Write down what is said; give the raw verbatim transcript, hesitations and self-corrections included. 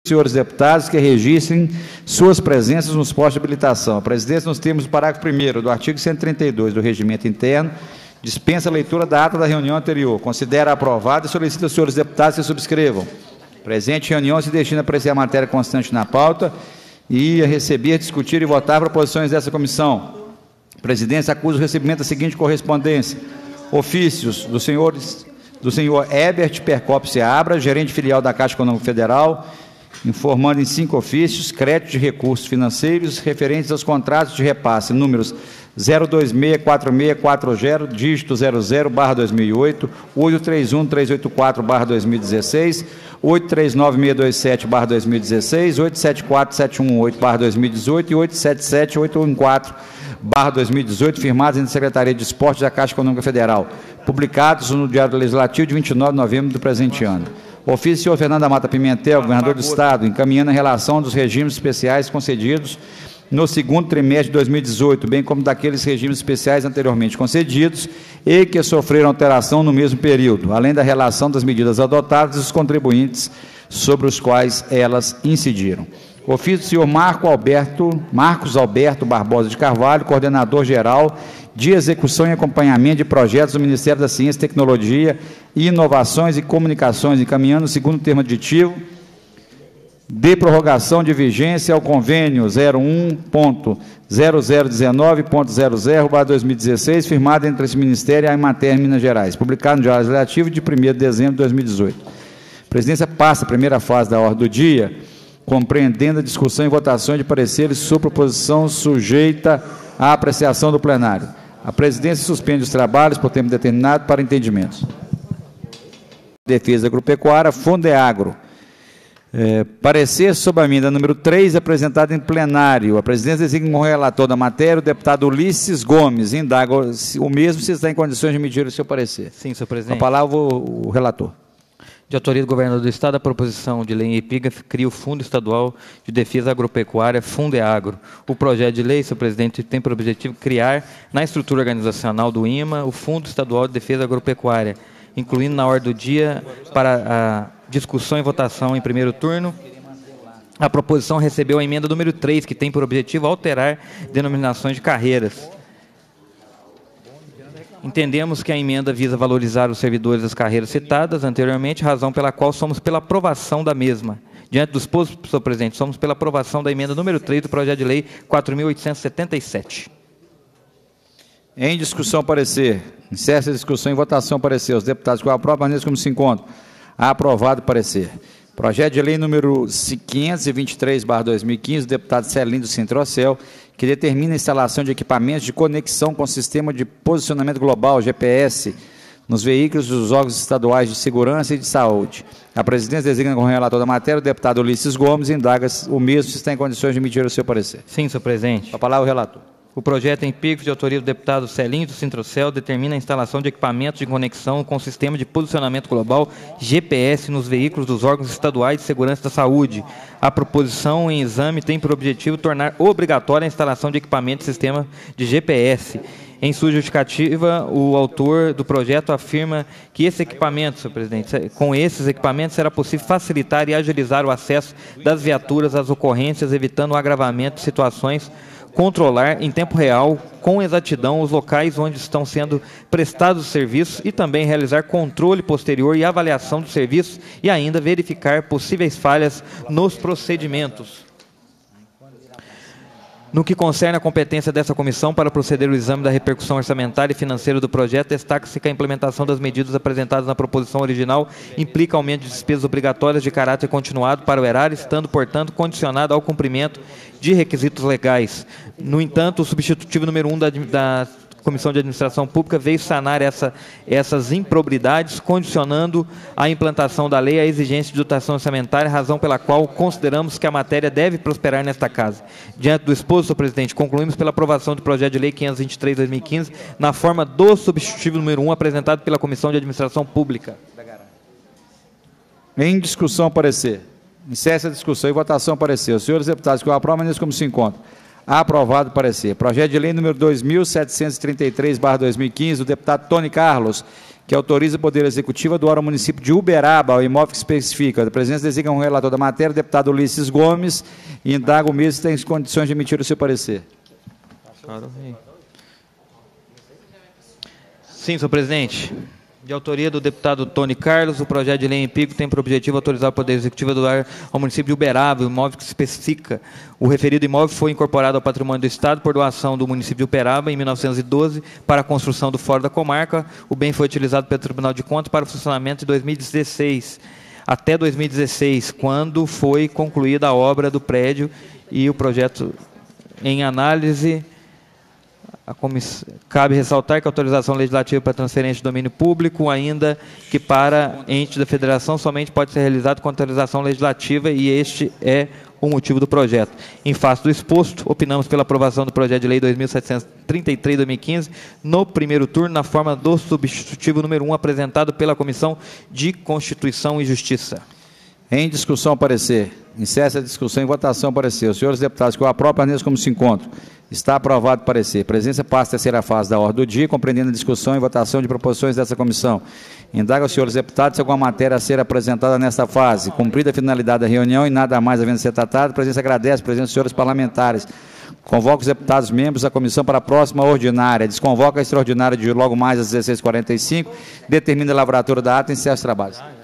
Senhores deputados que registrem suas presenças nos postos de habilitação. A presidência, nos termos do parágrafo primeiro do artigo cento e trinta e dois do Regimento Interno, dispensa a leitura da ata da reunião anterior, considera aprovada e solicita aos senhores deputados que subscrevam. Presente reunião se destina a apreciar a matéria constante na pauta e a receber, discutir e votar proposições dessa comissão. A presidência acusa o recebimento da seguinte correspondência: ofícios do senhor, do senhor Herbert Percop Seabra, gerente filial da Caixa Econômica Federal, informando em cinco ofícios créditos de recursos financeiros referentes aos contratos de repasse, números zero dois seis quatro seis quatro zero, dígito zero zero, barra dois mil e oito, oito três um três oito quatro, barra dois mil e dezesseis, oito três nove seis dois sete, barra dois mil e dezesseis, oito sete quatro sete um oito, barra dois mil e dezoito e oito sete sete oito um quatro, barra dois mil e dezoito, firmados entre a Secretaria de Esportes da Caixa Econômica Federal, publicados no Diário Legislativo de vinte e nove de novembro do presente ano. Ofício do senhor Fernando da Mata Pimentel, governador do Estado, encaminhando a relação dos regimes especiais concedidos no segundo trimestre de dois mil e dezoito, bem como daqueles regimes especiais anteriormente concedidos e que sofreram alteração no mesmo período, além da relação das medidas adotadas e dos contribuintes sobre os quais elas incidiram. Ofício do senhor Marco Alberto, Marcos Alberto Barbosa de Carvalho, coordenador-geral de execução e acompanhamento de projetos do Ministério da Ciência, Tecnologia e Inovações e Comunicações, encaminhando o segundo termo aditivo de prorrogação de vigência ao convênio zero um ponto zero zero um nove ponto zero zero barra dois mil e dezesseis, firmado entre esse Ministério e a Emater Minas Gerais, publicado no Diário Legislativo de primeiro de dezembro de dois mil e dezoito. A presidência passa a primeira fase da ordem do dia, compreendendo a discussão e votação de pareceres sobre proposição sujeita à apreciação do plenário. A presidência suspende os trabalhos por tempo determinado para entendimentos. Defesa Agropecuária, Fundeagro. É, parecer sobre a emenda número três, apresentada em plenário. A presidência designa como relator da matéria o deputado Ulisses Gomes. Indaga o mesmo se está em condições de emitir o seu parecer. Sim, senhor presidente. A palavra o, o relator. De autoria do governador do Estado, a proposição de lei em epígrafe cria o Fundo Estadual de Defesa Agropecuária, Fundeagro. O projeto de lei, senhor presidente, tem por objetivo criar, na estrutura organizacional do I M A, o Fundo Estadual de Defesa Agropecuária, incluindo na ordem do dia para a discussão e votação em primeiro turno. A proposição recebeu a emenda número três, que tem por objetivo alterar denominações de carreiras. Entendemos que a emenda visa valorizar os servidores das carreiras citadas anteriormente, razão pela qual somos pela aprovação da mesma. Diante dos postos, senhor presidente, somos pela aprovação da emenda número três do projeto de lei quatro mil oitocentos e setenta e sete. Em discussão, parecer. Encerra a discussão em votação, parecer. Os deputados que aprovam, permaneçam como se encontram. Aprovado, parecer. Projeto de lei número quinhentos e vinte e três barra dois mil e quinze, do deputado Celino do Centro-Ocel, que determina a instalação de equipamentos de conexão com o Sistema de Posicionamento Global, G P S, nos veículos dos órgãos estaduais de segurança e de saúde. A presidência designa como relator da matéria o deputado Ulisses Gomes e indaga o mesmo se está em condições de emitir o seu parecer. Sim, senhor presidente. A palavra o relator. O projeto em epígrafe de autoria do deputado Celinho do Centro-Ocel determina a instalação de equipamentos de conexão com o Sistema de Posicionamento Global, G P S, nos veículos dos órgãos estaduais de segurança da saúde. A proposição em exame tem por objetivo tornar obrigatória a instalação de equipamentos de sistema de G P S. Em sua justificativa, o autor do projeto afirma que esse equipamento, senhor presidente, com esses equipamentos será possível facilitar e agilizar o acesso das viaturas às ocorrências, evitando o agravamento de situações, controlar em tempo real, com exatidão, os locais onde estão sendo prestados os serviços e também realizar controle posterior e avaliação dos serviços e ainda verificar possíveis falhas nos procedimentos. No que concerne a competência dessa comissão para proceder ao exame da repercussão orçamentária e financeira do projeto, destaca-se que a implementação das medidas apresentadas na proposição original implica aumento de despesas obrigatórias de caráter continuado para o erário, estando, portanto, condicionado ao cumprimento de requisitos legais. No entanto, o substitutivo número um da, da Comissão de Administração Pública veio sanar essa, essas improbidades, condicionando a implantação da lei à exigência de dotação orçamentária, razão pela qual consideramos que a matéria deve prosperar nesta casa. Diante do exposto, senhor presidente, concluímos pela aprovação do projeto de lei quinhentos e vinte e três barra dois mil e quinze, na forma do substitutivo número um, apresentado pela Comissão de Administração Pública. Em discussão, parecer. Encerra a discussão e votação, parecer. Os senhores deputados que o aprovam, nisso como se encontram. Aprovado, parecer. Projeto de lei número dois mil setecentos e trinta e três barra dois mil e quinze, do deputado Tony Carlos, que autoriza o Poder Executivo a doar ao município de Uberaba o imóvel que especifica. A presidência designa um relator da matéria, o deputado Ulisses Gomes, e indaga o mesmo se tem condições de emitir o seu parecer. Sim, senhor presidente. De autoria do deputado Tony Carlos, o projeto de lei em pico tem por objetivo autorizar o Poder Executivo a doar ao município de Uberaba o imóvel que especifica. O referido imóvel foi incorporado ao patrimônio do Estado por doação do município de Uberaba em mil novecentos e doze para a construção do Fórum da Comarca. O bem foi utilizado pelo Tribunal de Contas para o funcionamento de dois mil e dezesseis até dois mil e dezesseis, quando foi concluída a obra do prédio e o projeto em análise. A comiss... Cabe ressaltar que a autorização legislativa para transferência de domínio público, ainda que para ente da federação, somente pode ser realizado com autorização legislativa e este é o motivo do projeto. Em face do exposto, opinamos pela aprovação do projeto de lei dois mil setecentos e trinta e três barra dois mil e quinze no primeiro turno, na forma do substitutivo número um, apresentado pela Comissão de Constituição e Justiça. Em discussão, parecer. Encerra a discussão em votação, parecer. Os senhores deputados que eu aprovo, permaneçam como se encontram. Está aprovado o parecer. Presença passa a terceira fase da ordem do dia, compreendendo a discussão e votação de proposições dessa comissão. Indaga aos senhores deputados se alguma matéria a ser apresentada nesta fase. Cumprida a finalidade da reunião e nada mais havendo ser tratado, a presença agradece a presença dos senhores parlamentares. Convoca os deputados membros da comissão para a próxima ordinária. Desconvoca a extraordinária de logo mais às dezesseis e quarenta e cinco. Determina a lavratura da ata e encerra os trabalhos.